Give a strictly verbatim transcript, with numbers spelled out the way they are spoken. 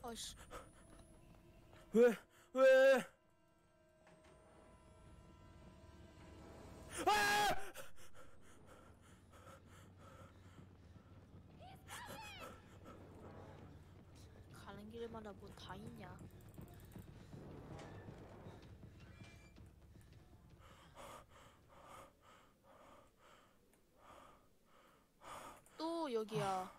아씨. 왜? 왜? 아! 가는 길마다 뭐 다 있냐? 또 여기야.